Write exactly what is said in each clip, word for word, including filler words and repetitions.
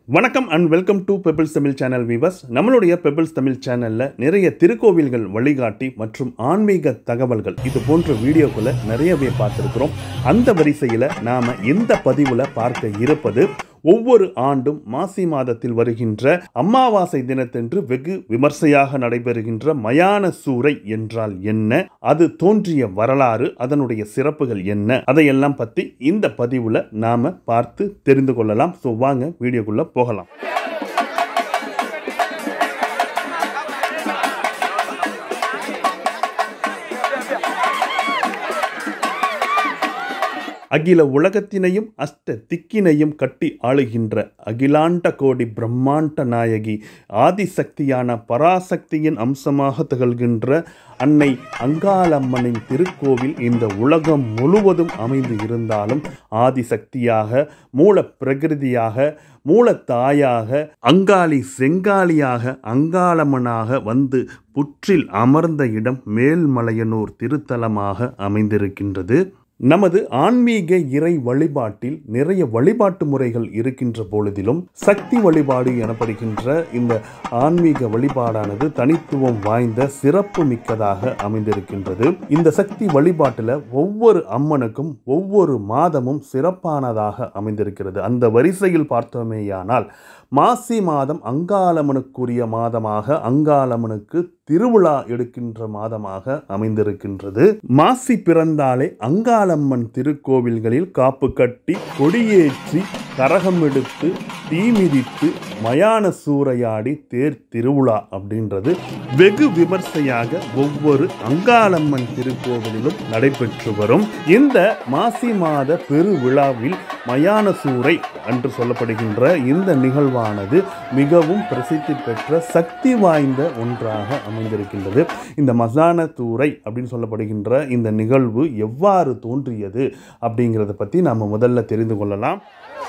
வணக்கம் and welcome to Pebbles Tamil channel viewers. நம்மளுடைய Pebbles Tamil சேனல்ல நிறைய திருக்கோவில்கள் வழிகாட்டி மற்றும் ஆன்மீக தகவல்கள் இது போன்ற வீடியோக்களை நிறையவே பார்த்துருக்கிறோம். அந்த வரிசையில் நாம இந்த பதிவுல பார்க்க இருப்பது ஒவ்வொரு ஆண்டும் மாசி மாதத்தில் வருகின்ற அமாவாசை தினத்தன்று வெகு விமர்சையாக நடைபெறுகின்ற மயான சூரை என்றால் என்ன, அது தோன்றிய வரலாறு, அதனுடைய சிறப்புகள் என்ன, அதையெல்லாம் பற்றி இந்த பதிவுல நாம பார்த்து தெரிந்து கொள்ளலாம். ஸோ வாங்க வீடியோக்குள்ள போகலாம். அகில உலகத்தினையும் அஷ்ட திக்கினையும் கட்டி ஆளுகின்ற அகிலாண்ட கோடி பிரம்மாண்ட நாயகி ஆதிசக்தியான பராசக்தியின் அம்சமாக திகழ்கின்ற அன்னை அங்காளம்மனின் திருக்கோவில் இந்த உலகம் முழுவதும் அமைந்து இருந்தாலும் ஆதிசக்தியாக, மூல பிரகிருதியாக, மூலத்தாயாக, அங்காளி செங்காளியாக, அங்காளம்மனாக வந்து புற்றில் அமர்ந்த இடம் மேல்மலையனூர் திருத்தலமாக அமைந்திருக்கின்றது. நமது ஆன்மீக இறை வழிபாட்டில் நிறைய வழிபாட்டு முறைகள் இருக்கின்ற பொழுதிலும் சக்தி வழிபாடு எனப்படுகின்ற இந்த ஆன்மீக வழிபாடானது தனித்துவம் வாய்ந்த சிறப்பு மிக்கதாக அமைந்திருக்கின்றது. இந்த சக்தி வழிபாட்டில் ஒவ்வொரு அம்மனுக்கும் ஒவ்வொரு மாதமும் சிறப்பானதாக அமைந்திருக்கிறது. அந்த வரிசையில் பார்த்தோமேயானால் மாசி மாதம் அங்காளம்மனுக்குரிய மாதமாக, அங்காளம்மனுக்கு திருவிழா எடுக்கின்ற மாதமாக அமைந்திருக்கின்றது. மாசி பிறந்தாலே அங்காளம்மன் திருக்கோவில்களில் காப்பு கட்டி, கொடியேற்றி, கரகம் எடுத்து, தீ மிதித்து, மயான சூறையாடி தேர் திருவிழா அப்படின்றது வெகு விமர்சையாக ஒவ்வொரு அங்காளம்மன் திருக்கோவிலிலும் நடைபெற்று வரும். இந்த மாசி மாத பெருவிழாவில் மயான சூறை என்று சொல்லப்படுகின்ற இந்த நிகழ்வானது மிகவும் பிரசித்தி பெற்ற சக்தி வாய்ந்த ஒன்றாக அமைந்திருக்கின்றது. இந்த மசான தூரை அப்படின்னு சொல்லப்படுகின்ற இந்த நிகழ்வு எவ்வாறு தோன்றியது அப்படிங்கிறத பற்றி நாம் முதல்ல தெரிந்து கொள்ளலாம்.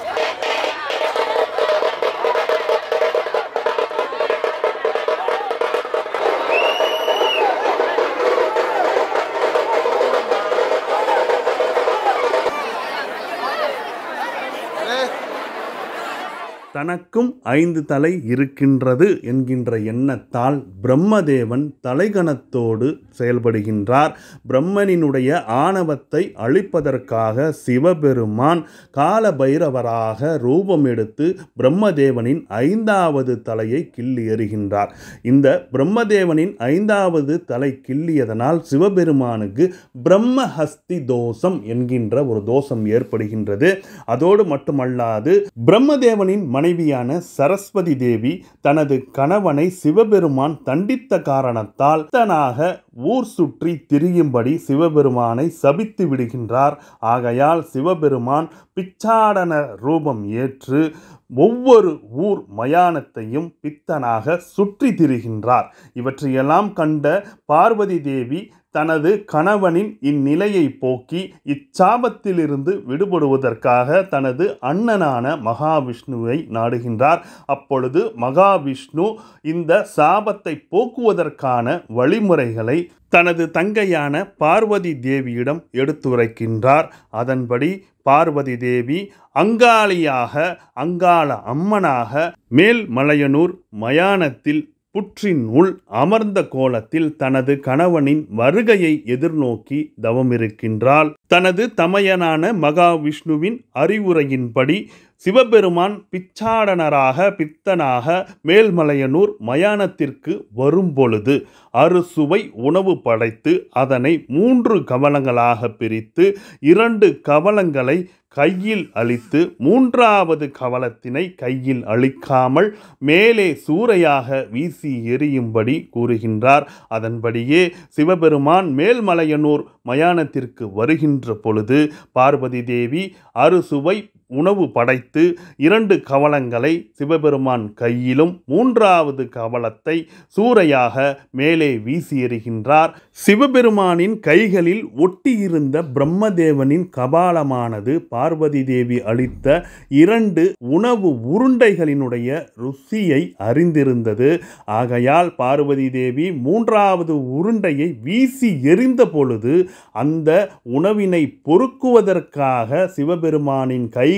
தனக்கும் ஐந்து தலை இருக்கின்றது என்கின்ற எண்ணத்தால் பிரம்மதேவன் தலைகணத்தோடு செயல்படுகின்றார். பிரம்மனினுடைய ஆணவத்தை அழிப்பதற்காக சிவபெருமான் கால பைரவராக ரூபம் எடுத்து பிரம்மதேவனின் ஐந்தாவது தலையை கிள்ளி எறிகின்றார். இந்த பிரம்மதேவனின் ஐந்தாவது தலை கிள்ளியதனால் சிவபெருமானுக்கு பிரம்மஹஸ்தி தோஷம் என்கின்ற ஒரு தோஷம் ஏற்படுகின்றது. அதோடு மட்டுமல்லாது பிரம்மதேவனின் மனைவியான சரஸ்வதி தேவி தனது கணவனை சிவபெருமான் தண்டித்த காரணத்தால் தனாக ஊர் சுற்றி திரியும்படி சிவபெருமானை சபித்து விடுகின்றார். ஆகையால் சிவபெருமான் பிச்சாடன ரூபம் ஏற்று ஒவ்வொரு ஊர் மயானத்தையும் பித்தனாக சுற்றி திரிகின்றார். இவற்றையெல்லாம் கண்ட பார்வதி தேவி தனது கணவனின் இந்நிலையை போக்கி இச்சாபத்திலிருந்து விடுபடுவதற்காக தனது அண்ணனான மகாவிஷ்ணுவை நாடுகின்றார். அப்பொழுது மகாவிஷ்ணு இந்த சாபத்தை போக்குவதற்கான வழிமுறைகளை தனது தங்கையான பார்வதி தேவியிடம் எடுத்துரைக்கின்றார். அதன்படி பார்வதி தேவி அங்காளியாக, அங்காள அம்மனாக மேல்மலையனூர் மயானத்தில் புற்றின் உள் அமர்ந்த கோலத்தில் தனது கணவனின் வருகையை எதிர்நோக்கி தவமிருக்கின்றாள். தனது தமையனான மகாவிஷ்ணுவின் அறிவுரையின்படி சிவபெருமான் பிச்சாடனராக, பித்தனாக மேல்மலையனூர் மயானத்திற்கு வரும்பொழுது அறுசுவை உணவு படைத்து அதனை மூன்று கவலங்களாக பிரித்து இரண்டு கவலங்களை கையில் அளித்து மூன்றாவது கவலத்தினை கையில் அளிக்காமல் மேலே சூறையாக வீசி எறியும்படி கூறுகின்றார். அதன்படியே சிவபெருமான் மேல்மலையனூர் மயானத்திற்கு வருகின்ற பொழுது பார்வதி தேவி அறுசுவை உணவு படைத்து இரண்டு கவலங்களை சிவபெருமான் கையிலும் மூன்றாவது கவலத்தை சூறையாக மேலே வீசி எறிகின்றார். சிவபெருமானின் கைகளில் ஒட்டியிருந்த பிரம்மதேவனின் கபாலமானது பார்வதி தேவி அளித்த இரண்டு உணவு உருண்டைகளினுடைய ருசியை அறிந்திருந்தது. ஆகையால் பார்வதி தேவி மூன்றாவது உருண்டையை வீசி எறிந்த பொழுது அந்த உணவினை பொறுக்குவதற்காக சிவபெருமானின் கை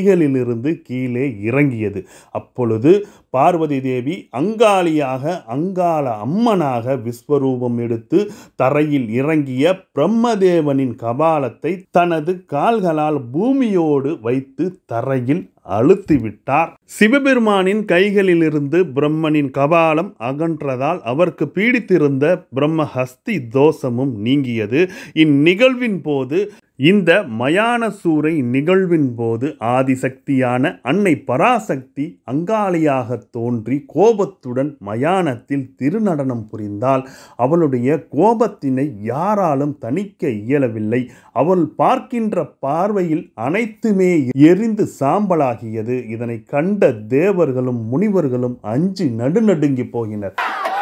கைகளிலிருந்து கீழே இறங்கியது. அப்பொழுது பார்வதி தேவி அங்காளியாக அங்காள அம்மனாக விஸ்வரூபம் எடுத்து தரையில் இறங்கிய பிரம்மதேவனின் கபாலத்தை தனது கால்களால் பூமியோடு வைத்து தரையில் அழுத்திவிட்டார். சிவபெருமானின் கைகளிலிருந்து பிரம்மனின் கபாலம் அகன்றதால் அவருக்கு பீடித்திருந்த பிரம்மஹஸ்தி தோஷமும் நீங்கியது. இந்நிகழ்வின் போது இந்த மயான சூரை நிகழ்வின் போது ஆதிசக்தியான அன்னை பராசக்தி அங்காளியாக தோன்றி கோபத்துடன் மயானத்தில் திருநடனம் புரிந்தால் அவளுடைய கோபத்தினை யாராலும் தணிக்க இயலவில்லை. அவள் பார்க்கின்ற பார்வையில் அனைத்துமே எரிந்து சாம்பலாகியது. இதனை கண்ட தேவர்களும் முனிவர்களும் அஞ்சி நடுநடுங்கி போகினர்.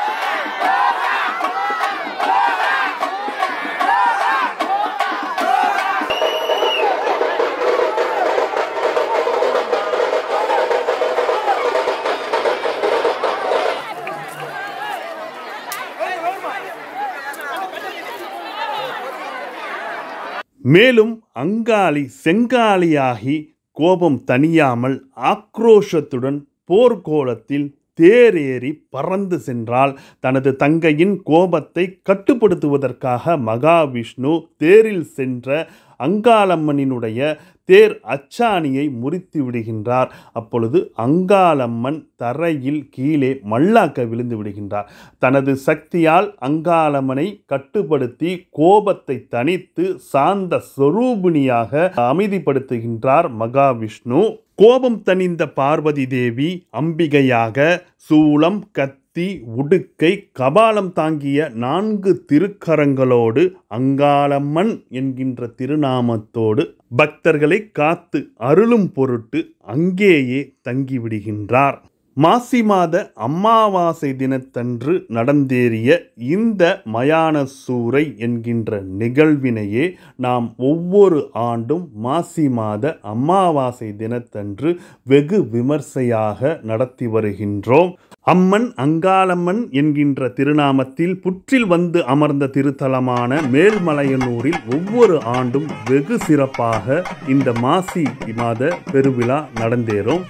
மேலும் அங்காளி செங்காளியாகி கோபம் தணியாமல் ஆக்ரோஷத்துடன் போர்க்கோலத்தில் தேரேறி பறந்து சென்றால் தனது தங்கையின் கோபத்தை கட்டுப்படுத்துவதற்காக மகாவிஷ்ணு தேரில் சென்ற அங்காளம்மனினுடைய தேர் அச்சாணியை முறித்து விடுகின்றார். அப்பொழுது அங்காளம்மன் தரையில் கீழே மல்லாக்க விழுந்து விடுகின்றார். தனது சக்தியால் அங்காளம்மனை கட்டுப்படுத்தி கோபத்தை தணித்து சாந்த சொரூபிணியாக அமைதிப்படுத்துகின்றார் மகாவிஷ்ணு. கோபம் தணிந்த பார்வதி தேவி அம்பிகையாக சூலம், கத்தி, உடுக்கை, கபாலம் தாங்கிய நான்கு திருக்கரங்களோடு அங்காளம்மன் என்கின்ற திருநாமத்தோடு பக்தர்களை காத்து அருளும் பொருட்டு அங்கேயே தங்கிவிடுகின்றார். மாசி மாத அமாவாசை தினத்தன்று நடந்தேறிய இந்த மயான சூரை என்கின்ற நிகழ்வினையே நாம் ஒவ்வொரு ஆண்டும் மாசி மாத அமாவாசை தினத்தன்று வெகு விமர்சையாக நடத்தி வருகின்றோம். அம்மன் அங்காளம்மன் என்கின்ற திருநாமத்தில் புற்றில் வந்து அமர்ந்த திருத்தலமான மேல்மலையனூரில் ஒவ்வொரு ஆண்டும் வெகு சிறப்பாக இந்த மாசி மாத பெருவிழா நடந்தேறும்.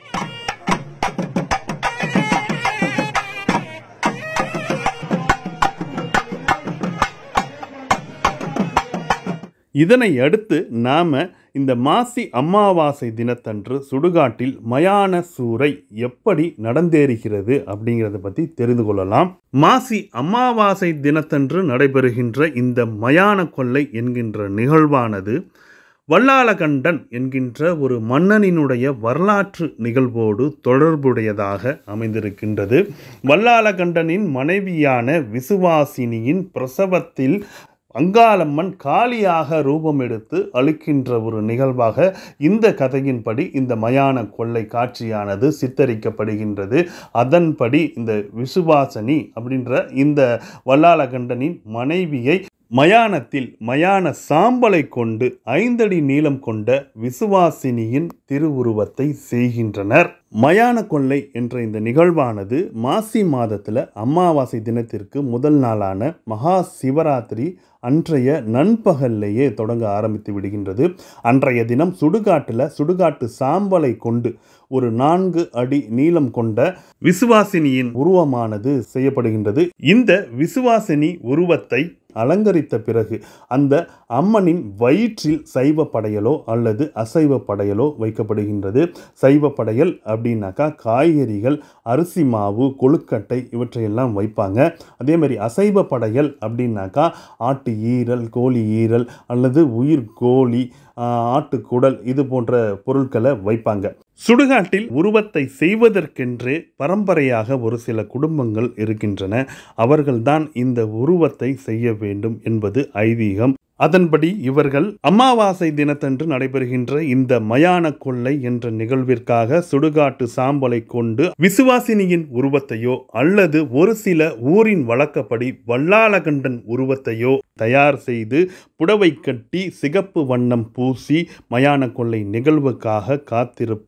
இதனை அடுத்து நாம இந்த மாசி அமாவாசை தினத்தன்று சுடுகாட்டில் மயான சூரை எப்படி நடந்தேறுகிறது அப்படிங்கிறத பற்றி தெரிந்து கொள்ளலாம். மாசி அமாவாசை தினத்தன்று நடைபெறுகின்ற இந்த மயான கொள்ளை என்கின்ற நிகழ்வானது வல்லாளகண்டன் என்கின்ற ஒரு மன்னனினுடைய வரலாற்று நிகழ்வோடு தொடர்புடையதாக அமைந்திருக்கின்றது. வல்லாளகண்டனின் மனைவியான விசுவாசினியின் பிரசவத்தில் அங்காளம்மன் காளியாக ரூபம் எடுத்து அளிக்கின்ற ஒரு நிகழ்வாக இந்த கதையின்படி இந்த மயான கொள்ளை காட்சியானது சித்தரிக்கப்படுகின்றது. அதன்படி இந்த விசுவாசினி அப்படின்ற இந்த வல்லாளகண்டனின் மனைவியை மயானத்தில் மயான சாம்பலை கொண்டு ஐந்தடி நீளம் கொண்ட விசுவாசினியின் திருவுருவத்தை செய்கின்றனர். மயான கொள்ளை என்ற இந்த நிகழ்வானது மாசி மாதத்தில் அமாவாசை தினத்திற்கு முதல் நாளான மகா சிவராத்திரி அன்றைய நண்பகல்லையே தொடங்க ஆரம்பித்து விடுகின்றது. அன்றைய தினம் சுடுகாட்டில் சுடுகாட்டு சாம்பலை கொண்டு ஒரு நான்கு அடி நீளம் கொண்ட விசுவாசினியின் உருவமானது செய்யப்படுகின்றது. இந்த விசுவாசினி உருவத்தை அலங்கரித்த பிறகு அந்த அம்மனின் வயிற்றில் சைவ படையலோ அல்லது அசைவ படையலோ வைக்கப்படுகின்றது. சைவ படையல் அப்படின்னாக்கா காய்கறிகள், அரிசி மாவு, கொழுக்கட்டை இவற்றையெல்லாம் வைப்பாங்க. அதே மாதிரி அசைவ படையல் அப்படின்னாக்கா ஆட்டு ஈரல், கோழி ஈரல் அல்லது உயிர் கோழி, ஆட்டுக்குடல் இது போன்ற பொருட்களை வைப்பாங்க. சுடுகாட்டில் உருவத்தை செய்வதற்கென்றே பரம்பரையாக ஒரு சில குடும்பங்கள் இருக்கின்றன. அவர்கள்தான் இந்த உருவத்தை செய்ய வேண்டும் என்பது ஐதீகம். அதன்படி இவர்கள் அமாவாசை தினத்தன்று நடைபெறுகின்ற இந்த மயான கொள்ளை என்ற நிகழ்விற்காக சுடுகாட்டு சாம்பலை கொண்டு விசுவாசினியின் உருவத்தையோ அல்லது ஒரு சில ஊரின் வழக்கப்படி வல்லாளகண்டன் உருவத்தையோ தயார் செய்து புடவை கட்டி சிகப்பு வண்ணம் பூசி மயான கொள்ளை நிகழ்வுக்காக காத்திருப்பர்.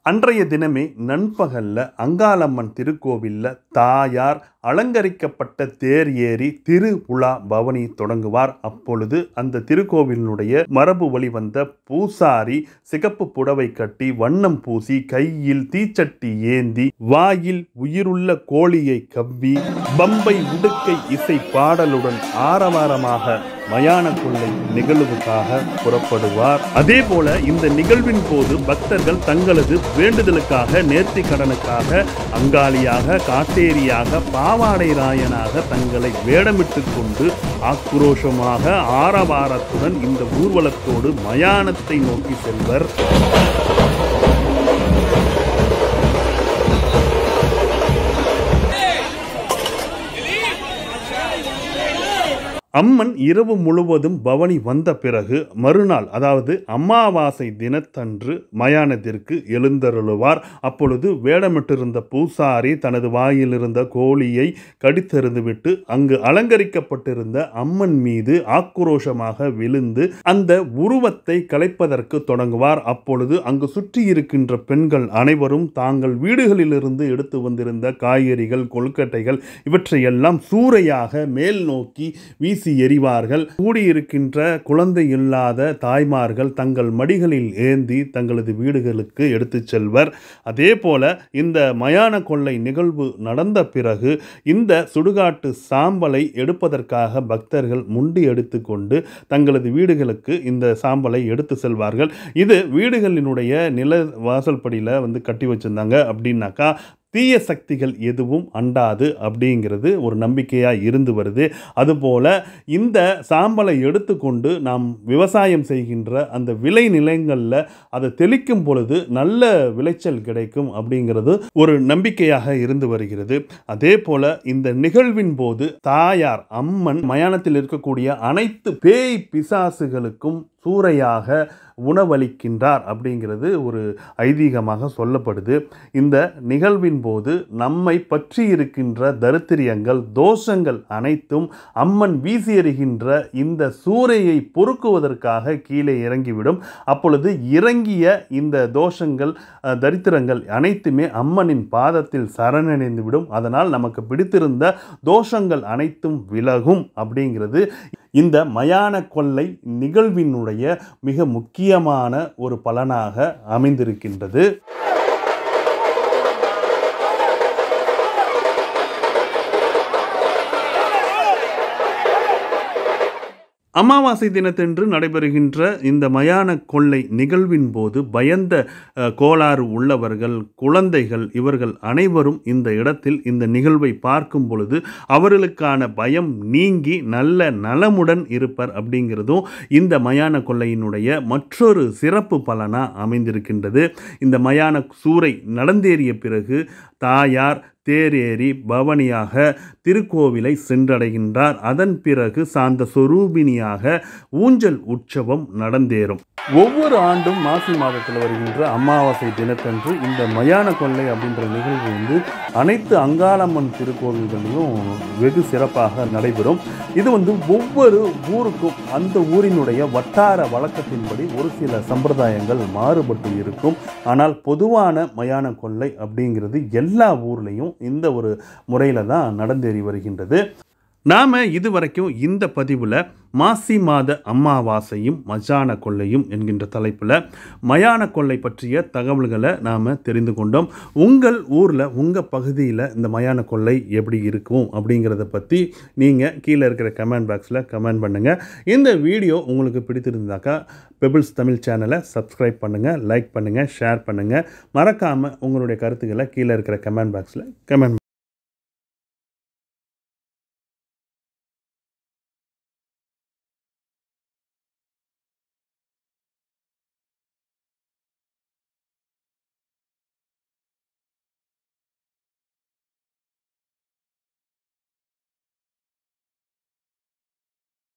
அன்றைய தினமே நண்பகல்ல அங்காளம்மன் திருக்கோவில்ல தாயார் அலங்கரிக்கப்பட்ட தேர் ஏறி திருவுலா பவனி தொடங்குவார். அப்பொழுது அந்த திருக்கோவிலினுடைய மரபு வழி வந்த பூசாரி சிகப்பு புடவை கட்டி வண்ணம் பூசி கையில் தீச்சட்டி ஏந்தி வாயில் உயிருள்ள கோழியை கவ்வி பம்பை உடுக்கை இசை பாடலுடன் ஆரவாரமாக மயான கொள்ளை நிகழ்வுக்காக புறப்படுவார். அதே போல இந்த நிகழ்வின் போது பக்தர்கள் தங்களது வேண்டுதலுக்காக நேர்த்தி கடனுக்காக அங்காளியாக காட்டேரியாக பாவாடை ராயனாக தங்களை வேடமிட்டு கொண்டு ஆக்ரோஷமாக ஆரவாரத்துடன் இந்த ஊர்வலத்தோடு மயானத்தை நோக்கி செல்வர். அம்மன் இரவு முழுவதும் பவனி வந்த பிறகு மறுநாள் அதாவது அமாவாசை தினத்தன்று மயானத்திற்கு எழுந்தருளுவார். அப்பொழுது வேடமிட்டிருந்த பூசாரி தனது வாயில் இருந்த கோழியை கடித்தெறிந்துவிட்டு அங்கு அலங்கரிக்கப்பட்டிருந்த அம்மன் மீது ஆக்ரோஷமாக விழுந்து அந்த உருவத்தை கலைப்பதற்கு தொடங்குவார். அப்பொழுது அங்கு சுற்றி இருக்கின்ற பெண்கள் அனைவரும் தாங்கள் வீடுகளிலிருந்து எடுத்து வந்திருந்த காய்கறிகள் கொழுக்கட்டைகள் இவற்றையெல்லாம் சூறையாக மேல் நோக்கி வீசி எறிவார்கள். கூடியிருக்கின்ற குழந்தை இல்லாத தாய்மார்கள் தங்கள் மடிகளில் ஏந்தி தங்களது வீடுகளுக்கு எடுத்துச் செல்வர். அதே போல இந்த மயான கொள்ளை நிகழ்வு நடந்த பிறகு இந்த சுடுகாட்டு சாம்பலை எடுப்பதற்காக பக்தர்கள் முண்டி எடுத்துக்கொண்டு தங்களது வீடுகளுக்கு இந்த சாம்பலை எடுத்து செல்வார்கள். இது வீடுகளினுடைய நில வாசல்படியில் வந்து கட்டி வச்சிருந்தாங்க அப்படின்னாக்கா தீய சக்திகள் எதுவும் அண்டாது அப்படிங்கிறது ஒரு நம்பிக்கையாக இருந்து வருது. அதுபோல் இந்த சாம்பலை எடுத்துக்கொண்டு நாம் விவசாயம் செய்கின்ற அந்த விளை நிலங்களில் அதை தெளிக்கும் பொழுது நல்ல விளைச்சல் கிடைக்கும் அப்படிங்கிறது ஒரு நம்பிக்கையாக இருந்து வருகிறது. அதே போல் இந்த நிகழ்வின் போது தாயார் அம்மன் மயானத்தில் இருக்கக்கூடிய அனைத்து பேய் பிசாசுகளுக்கும் சூறையாக உணவளிக்கின்றார் அப்படிங்கிறது ஒரு ஐதீகமாக சொல்லப்படுது. இந்த நிகழ்வின் போது நம்மை பற்றி இருக்கின்ற தரித்திரியங்கள் தோஷங்கள் அனைத்தும் அம்மன் வீசி எறிகின்ற இந்த சூறையை பொறுக்குவதற்காக கீழே இறங்கிவிடும். அப்பொழுது இறங்கிய இந்த தோஷங்கள் தரித்திரங்கள் அனைத்துமே அம்மனின் பாதத்தில் சரணடைந்துவிடும். அதனால் நமக்கு பிடித்திருந்த தோஷங்கள் அனைத்தும் விலகும் அப்படிங்கிறது இந்த மயான கொள்ளை நிகழ்வினுடைய மிக முக்கியமான ஒரு பலனாக அமைந்திருக்கின்றது. அமாவாசை தினத்தன்று நடைபெறுகின்ற இந்த மயான கொள்ளை நிகழ்வின் போது பயந்த கோளாறு உள்ளவர்கள் குழந்தைகள் இவர்கள் அனைவரும் இந்த இடத்தில் இந்த நிகழ்வை பார்க்கும் பொழுது அவர்களுக்கான பயம் நீங்கி நல்ல நலமுடன் இருப்பர் அப்படிங்கிறதும் இந்த மயான கொள்ளையினுடைய மற்றொரு சிறப்பு பலனாக அமைந்திருக்கின்றது. இந்த மயான சூறை நடந்தேறிய பிறகு தாயார் தேரேறி பவனியாக திருக்கோவிலை சென்றடைகின்றார். அதன் பிறகு சாந்த சொரூபினியாக ஊஞ்சல் உற்சவம் நடந்தேறும். ஒவ்வொரு ஆண்டும் மாசி மாதத்தில் வருகின்ற அமாவாசை தினத்தன்று இந்த மயான கொள்ளை அப்படின்ற நிகழ்வு வந்து அனைத்து அங்காளம்மன் திருக்கோவில்களையும் வெகு சிறப்பாக நடைபெறும். இது வந்து ஒவ்வொரு ஊருக்கும் அந்த ஊரினுடைய வட்டார வழக்கத்தின்படி ஒரு சில சம்பிரதாயங்கள் மாறுபட்டு இருக்கும். ஆனால் பொதுவான மயான கொள்ளை அப்படிங்கிறது எல்லா ஊர்லேயும் இந்த ஒரு முறையில் தான் நடந்தேறி வருகின்றது. நாம் இதுவரைக்கும் இந்த பதிவில் மாசி மாத அமாவாசையும் மயான கொள்ளையும் என்கின்ற தலைப்பில் மயான கொள்ளை பற்றிய தகவல்களை நாம் தெரிந்து கொண்டோம். உங்கள் ஊரில் உங்கள் பகுதியில் இந்த மயான கொள்ளை எப்படி இருக்கும் அப்படிங்கிறத பற்றி நீங்கள் கீழே இருக்கிற கமெண்ட் பாக்ஸில் கமெண்ட் பண்ணுங்கள். இந்த வீடியோ உங்களுக்கு பிடித்திருந்தாக்கா பெபிள்ஸ் தமிழ் சேனலை சப்ஸ்கிரைப் பண்ணுங்கள், லைக் பண்ணுங்கள், ஷேர் பண்ணுங்கள். மறக்காமல் உங்களுடைய கருத்துக்களை கீழே இருக்கிற கமெண்ட் பாக்ஸில் கமெண்ட்